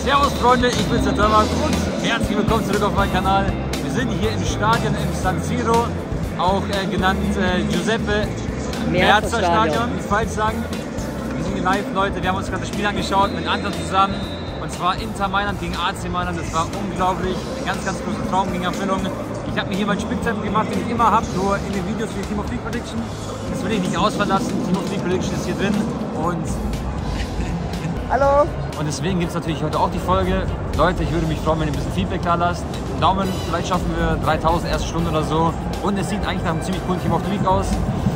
Servus Freunde, ich bin's der Thomas und herzlich willkommen zurück auf meinem Kanal. Wir sind hier im Stadion im San Siro, auch genannt Giuseppe Meazza Stadion, wie falsch sagen. Wir sind hier live, Leute, wir haben uns gerade das Spiel angeschaut mit Anton zusammen. Und zwar Inter Mailand gegen AC Mailand, das war unglaublich, ein ganz großer Traum gegen Erfüllung. Ich habe mir hier meinen Spickzettel gemacht, den ich immer habe, nur in den Videos wie Team of League Prediction. Das will ich nicht ausfallen lassen, Team of League Prediction ist hier drin und... Hallo! Und deswegen gibt es natürlich heute auch die Folge. Leute, ich würde mich freuen, wenn ihr ein bisschen Feedback da lasst. Daumen, vielleicht schaffen wir 3000 erste Stunde oder so. Und es sieht eigentlich nach einem ziemlich coolen Team of the Week aus.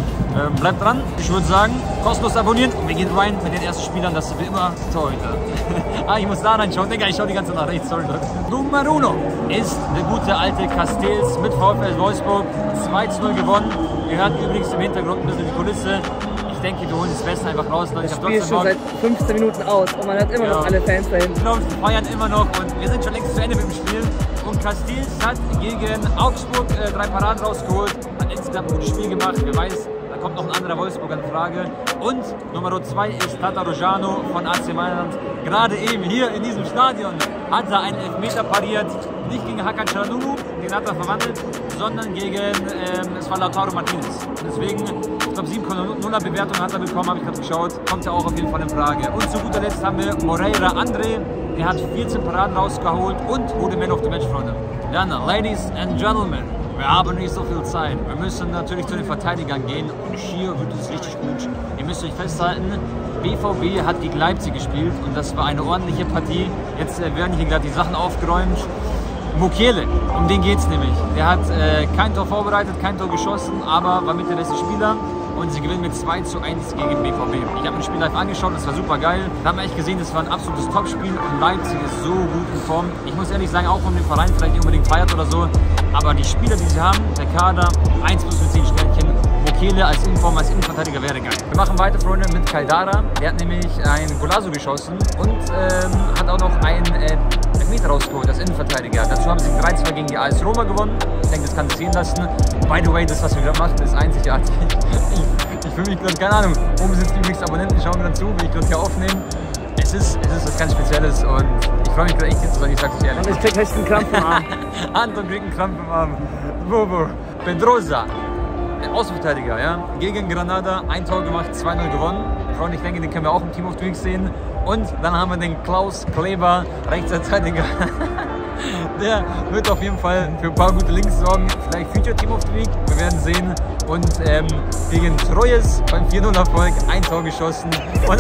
Bleibt dran, ich würde sagen, kostenlos abonnieren und wir gehen rein mit den ersten Spielern, das sind wie immer Torhüter. Ich muss da reinschauen, Digga, ich schaue die ganze Zeit nach rechts, sorry Leute. Nummer 1 ist der gute alte Castells mit VfL Wolfsburg, 2:0 gewonnen. Wir hören übrigens im Hintergrund ein bisschen die Kulisse. Ich denke, wir holen das Beste einfach raus, Leute. Das Spiel ist schon seit 15 Minuten aus und man hat immer noch alle Fans dahin. Genau, wir feiern immer noch und wir sind schon längst zu Ende mit dem Spiel. Und Castells hat gegen Augsburg 3 Paraden rausgeholt, hat insgesamt ein gutes Spiel gemacht, wer weiß. Da kommt noch ein anderer Wolfsburger in Frage. Und Nummer 2 ist Tata Rojano von AC Mailand. Gerade eben hier in diesem Stadion hat er einen Elfmeter pariert. Nicht gegen Hakan Çalhanoğlu, den hat er verwandelt, sondern gegen es war Lautaro Martinez. Und deswegen, ich glaube 7,0er Bewertung hat er bekommen, habe ich gerade geschaut. Kommt ja auch auf jeden Fall in Frage. Und zu guter Letzt haben wir Moreira André. Der hat 14 Paraden rausgeholt und wurde Man of the Match, Freunde. Dann, Ladies and Gentlemen. Wir haben nicht so viel Zeit. Wir müssen natürlich zu den Verteidigern gehen und hier wird es richtig gut. Ihr müsst euch festhalten, BVB hat gegen Leipzig gespielt und das war eine ordentliche Partie. Jetzt werden hier gerade die Sachen aufgeräumt. Mukiele, um den geht es nämlich. Der hat kein Tor vorbereitet, kein Tor geschossen, aber war mit der beste Spieler. Und sie gewinnen mit 2:1 gegen BVB. Ich habe mir das Spiel live angeschaut, das war super geil. Da haben wir echt gesehen, das war ein absolutes Topspiel und Leipzig ist so gut in Form. Ich muss ehrlich sagen, auch von dem Verein vielleicht nicht unbedingt feiert oder so, aber die Spieler, die sie haben, der Kader, 1+ mit 10 Sternchen, Mukiele als Inform, als Innenverteidiger wäre geil. Wir machen weiter, Freunde, mit Caldara. Der hat nämlich ein Golazo geschossen und hat auch noch einen Elfmeter rausgeholt als Innenverteidiger. Dazu haben sie 3:2 gegen die AS Roma gewonnen. Ich denke, das kann sich sehen lassen. By the way, das, was wir gerade machen, ist einzigartig. Ich fühle mich gerade, keine Ahnung, oben sind die übrigens Abonnenten, die schauen mir dann zu, wie ich gerade hier aufnehme. Es ist was ganz Spezielles und ich freue mich gerade echt hier zu sein, ich sag's euch ehrlich. Und ich krieg echt einen Krampf im Arm. Anton kriegt einen Krampf im Arm. Bobo. Pedrosa, Außenverteidiger, ja, gegen Granada, ein Tor gemacht, 2:0 gewonnen. Freunde, ich denke, den können wir auch im Team of the Week sehen. Und dann haben wir den Klaus Kleber, Rechtsverteidiger. Der wird auf jeden Fall für ein paar gute Links sorgen. Vielleicht Future Team of the Week, wir werden sehen. Und gegen Troyes beim 4:0-Erfolg ein Tor geschossen. Und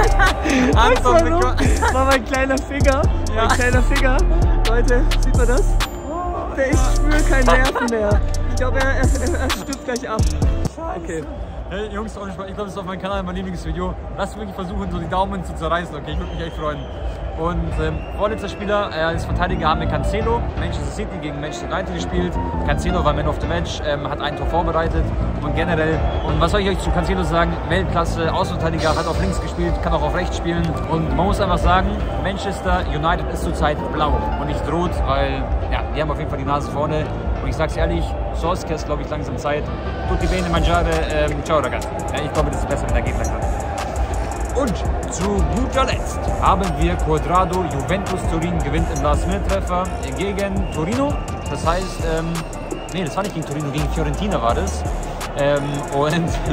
Anton bekommt... Das war mein kleiner Finger. Ja. Mein kleiner Finger. Leute, sieht man das? Ich spüre keine Nerven mehr. Ich glaube, er stirbt gleich ab. Okay. Hey Jungs, ich glaube, das ist auf meinem Kanal mein Lieblingsvideo. Lasst wirklich versuchen, so die Daumen zu zerreißen, okay? Ich würde mich echt freuen. Und vorletzter Spieler als Verteidiger haben wir Cancelo, Manchester City gegen Manchester United gespielt. Cancelo war Man of the Match, hat ein Tor vorbereitet und generell, und was soll ich euch zu Cancelo sagen, Weltklasse, Außenverteidiger, hat auf links gespielt, kann auch auf rechts spielen und man muss einfach sagen, Manchester United ist zurzeit blau und nicht rot, weil ja, die haben auf jeden Fall die Nase vorne und ich sag's ehrlich, Solskjaer ist glaube ich langsam Zeit, tutti bene mangiare, ciao ragazzi. Ja, ich glaube, das ist besser, wenn der Gegner kann. Und zu guter Letzt haben wir Cuadrado, Juventus Turin gewinnt im Last-Minute-Treffer gegen Torino. Das heißt, nee, das war nicht gegen Torino, gegen Fiorentina war das. Und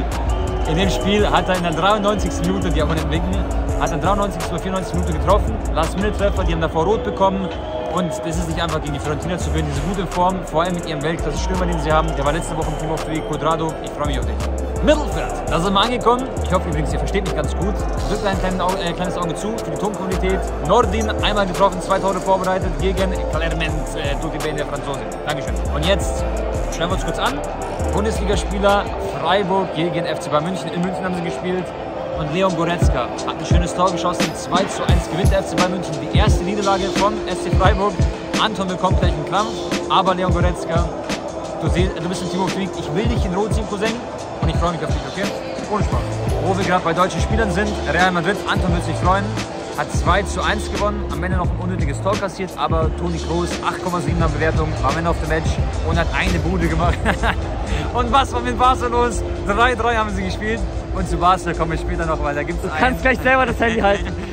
in dem Spiel hat er in der 93. Minute, die Abonnenten winken, hat er 93. oder 94. Minute getroffen. Last-Minute-Treffer, die haben davor rot bekommen. Und das ist nicht einfach gegen die Fiorentina zu gewinnen, die sind gut in Form, vor allem mit ihrem Weltklasse-Stürmer, den sie haben. Der war letzte Woche im Team of the Week, Cuadrado. Ich freue mich auf dich. Mittelfeld, da sind wir angekommen. Ich hoffe übrigens, ihr versteht mich ganz gut. Drückt ein kleines Auge zu für die Tonqualität. Nordin einmal getroffen, 2 Tore vorbereitet gegen Clermont, tutti bene der Franzose. Dankeschön. Und jetzt schauen wir uns kurz an. Bundesligaspieler Freiburg gegen FC Bayern München. In München haben sie gespielt. Und Leon Goretzka hat ein schönes Tor geschossen. 2:1 gewinnt der FC Bayern München. Die erste Niederlage vom SC Freiburg. Anton bekommt gleich einen Krampf. Aber Leon Goretzka, du bist im Team of the Week. Ich will dich in Rot ziehen, Cousin. Und ich freue mich auf dich, okay? Ohne Spaß. Wo wir gerade bei deutschen Spielern sind, Real Madrid, Anton wird sich freuen, hat 2:1 gewonnen, am Ende noch ein unnötiges Tor kassiert, aber Toni Kroos, 8,7er Bewertung, war Man of the Match und hat eine Bude gemacht. Und was war mit Barca los? 3:3 haben sie gespielt und zu Barca kommen wir später noch, weil da gibt es Du kannst gleich selber das Handy halten. Da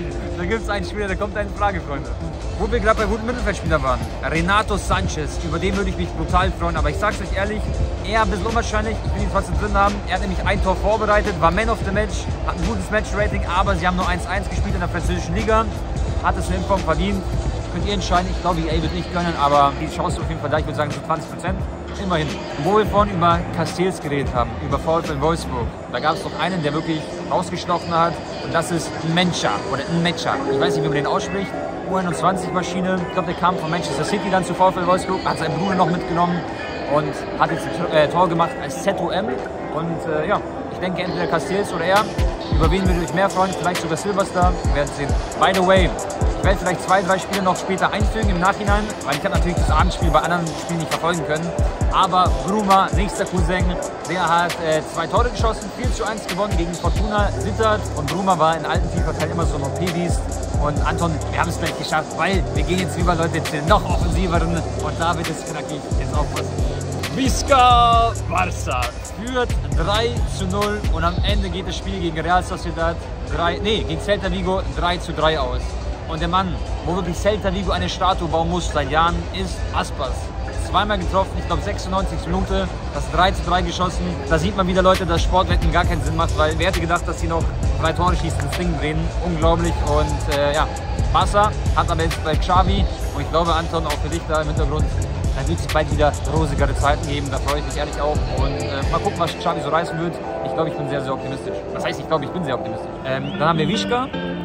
gibt es einen Spieler, der kommt eine Frage, Freunde. Wo wir gerade bei guten Mittelfeldspielern waren. Renato Sanchez, über den würde ich mich brutal freuen. Aber ich sag's euch ehrlich, eher ein bisschen unwahrscheinlich. Ich will ihn trotzdem drin haben. Er hat nämlich ein Tor vorbereitet, war Man of the Match, hat ein gutes Match-Rating, aber sie haben nur 1-1 gespielt in der französischen Liga. Hat es in Form verdient. Könnt ihr entscheiden. Ich glaube, EA wird nicht gönnen, aber die Chance auf jeden Fall da. Ich würde sagen, so 20%. Immerhin. Wo wir vorhin über Castells geredet haben, über VfL Wolfsburg, da gab es doch einen, der wirklich rausgestochen hat. Und das ist Mencha oder Nmecha. Ich weiß nicht, wie man den ausspricht. U21-Maschine. Ich glaube, der kam von Manchester City dann zu VfL Wolfsburg, hat seinen Bruder noch mitgenommen und hat jetzt ein Tor gemacht als ZOM. Und ja, ich denke, entweder Castells oder er. Über wen würde ich mehr freuen? Vielleicht sogar Silverstar. Wir werden sehen. By the way, ich werde vielleicht 2, 3 Spiele noch später einfügen im Nachhinein, weil ich habe natürlich das Abendspiel bei anderen Spielen nicht verfolgen können. Aber Bruma, nächster Cousin, der hat 2 Tore geschossen, 4:1 gewonnen gegen Fortuna Sittard. Und Bruma war in alten FIFA-Teilen immer so ein OP-Beast. Und Anton, wir haben es gleich geschafft, weil wir gehen jetzt rüber, Leute, zu den noch offensiveren. Und da wird es knackig. Jetzt aufpassen. Visca Barça führt 3:0 und am Ende geht das Spiel gegen Real Sociedad gegen Celta Vigo 3:3 aus. Und der Mann, wo wirklich Celta Vigo eine Statue bauen muss seit Jahren, ist Aspas. Zweimal getroffen, ich glaube 96 Minuten, das 3:3 geschossen. Da sieht man wieder, Leute, dass Sportwetten gar keinen Sinn macht, weil wer hätte gedacht, dass sie noch 3 Tore schießen, das Ding drehen. Unglaublich. Und ja, Barça hat aber jetzt bei Xavi, und ich glaube, Anton, auch für dich da im Hintergrund, dann wird es bald wieder rosigere Zeiten geben, da freue ich mich ehrlich auch. Und mal gucken, was Xavi so reißen wird. Ich glaube, ich bin sehr, sehr optimistisch. Was heißt, ich glaube, ich bin sehr optimistisch. Dann haben wir Visca,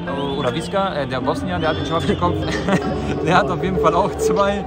der Bosnier, der hat den Schwarz im Kopf. Der hat auf jeden Fall auch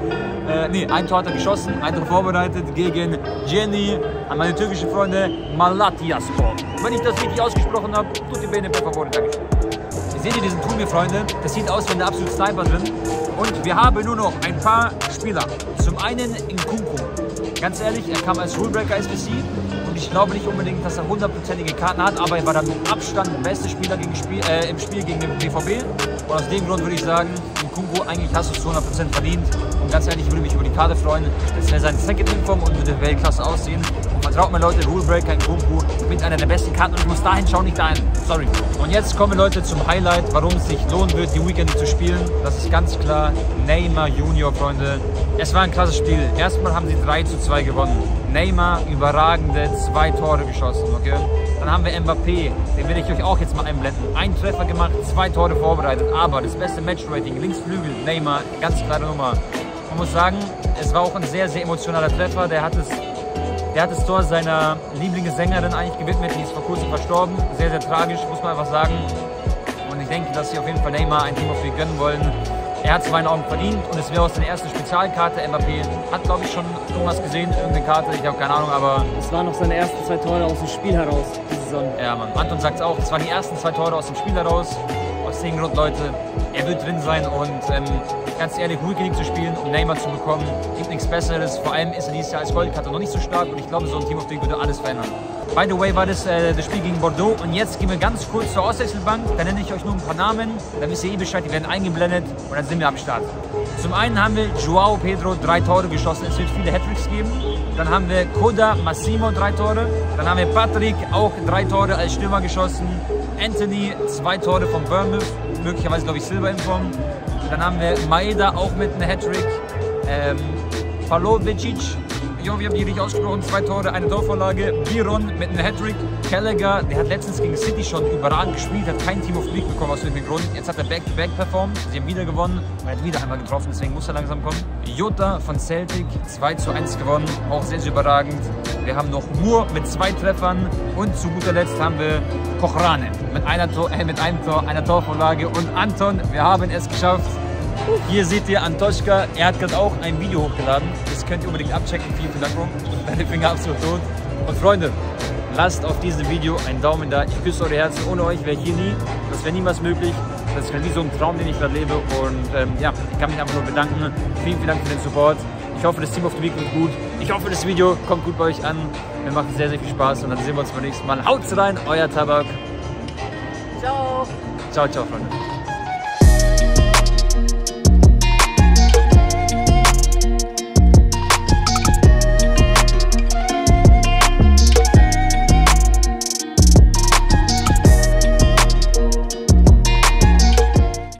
ein Tor hat er geschossen, ein Tor vorbereitet gegen Jenny, an meine türkischen Freunde, Malatyaspor. Wenn ich das richtig ausgesprochen habe, tut die Bene per favore, Dankeschön. Ihr seht hier diesen Turm hier, Freunde, das sieht aus wie eine absolute Sniper drin. Und wir haben nur noch ein paar Spieler. Zum einen Nkunku. Ganz ehrlich, er kam als Rulebreaker SBC und ich glaube nicht unbedingt, dass er 100%ige Karten hat, aber er war dann mit Abstand der beste Spieler im Spiel gegen den BVB. Und aus dem Grund würde ich sagen, Nkunku, eigentlich hast du es zu 100% verdient. Und ganz ehrlich, ich würde mich über die Karte freuen. Das wäre sein Second-Inform und würde Weltklasse aussehen. Und vertraut mir, Leute, Rulebreaker Nkunku mit einer der besten Karten. Und ich muss dahin schauen, nicht dahin. Sorry. Und jetzt kommen wir, Leute, zum Highlight, warum es sich lohnen wird, die Weekend zu spielen. Das ist ganz klar Neymar Junior, Freunde. Es war ein krasses Spiel. Erstmal haben sie 3:2 gewonnen. Neymar, überragende 2 Tore geschossen, okay? Dann haben wir Mbappé, den will ich euch auch jetzt mal einblenden. 1 Treffer gemacht, 2 Tore vorbereitet, aber das beste Matchrating, Linksflügel, Neymar, ganz klare Nummer. Man muss sagen, es war auch ein sehr, sehr emotionaler Treffer. Der hat das Tor seiner Lieblingssängerin eigentlich gewidmet, die ist vor kurzem verstorben. Sehr, sehr tragisch, muss man einfach sagen. Und ich denke, dass sie auf jeden Fall Neymar ein Team of the gönnen wollen. Er hat es in meinen Augen verdient und es wäre aus der ersten Spezialkarte. Mbappé hat, glaube ich, schon irgendwas gesehen, irgendeine Karte, ich habe keine Ahnung, aber... Es waren noch seine ersten 2 Tore aus dem Spiel heraus, diese Saison. Ja, Mann. Anton sagt es auch, es waren die ersten 2 Tore aus dem Spiel heraus. Aus dem Grund, Leute, er wird drin sein und ganz ehrlich, Weekend zu spielen, um Neymar zu bekommen, gibt nichts Besseres. Vor allem ist er dieses Jahr als Goldkarte noch nicht so stark und ich glaube, so ein Team of the Week würde alles verändern. By the way war das Spiel gegen Bordeaux und jetzt gehen wir ganz kurz zur Auswechselbank. Da nenne ich euch nur ein paar Namen, dann wisst ihr Bescheid, die werden eingeblendet und dann sind wir am Start. Zum einen haben wir Joao Pedro 3 Tore geschossen, es wird viele Hattricks geben. Dann haben wir Koda Massimo 3 Tore. Dann haben wir Patrick, auch 3 Tore als Stürmer geschossen. Anthony 2 Tore von Bournemouth, möglicherweise glaube ich Silberinform. Dann haben wir Maeda auch mit einem Hattrick. Pavlovicic, wie habe ich richtig ausgesprochen, 2 Tore, eine Torvorlage. Biron mit einem Hattrick. Gallagher, der hat letztens gegen City schon überragend gespielt, hat kein Team of the Week bekommen aus irgendeinem Grund. Jetzt hat er Back-to-Back performt, sie haben wieder gewonnen und er hat wieder einmal getroffen, deswegen muss er langsam kommen. Jota von Celtic, 2:1 gewonnen, auch sehr, sehr überragend. Wir haben noch Moore mit 2 Treffern und zu guter Letzt haben wir Kochrane mit einem Tor, einer Torvorlage und Anton, wir haben es geschafft. Hier seht ihr Antoschka, er hat gerade auch ein Video hochgeladen, das könnt ihr unbedingt abchecken, vielen Dank, deine Finger absolut tot. Und Freunde, lasst auf diesem Video einen Daumen da, ich küsse eure Herzen, ohne euch wäre hier nie, das wäre niemals möglich, das ist wie so ein Traum, den ich gerade lebe und ja, ich kann mich einfach nur bedanken, vielen Dank für den Support, ich hoffe das Team of the Week wird gut, ich hoffe das Video kommt gut bei euch an, mir macht sehr, sehr viel Spaß und dann sehen wir uns beim nächsten Mal, haut's rein, euer Tabak. Ciao. Ciao, ciao, Freunde.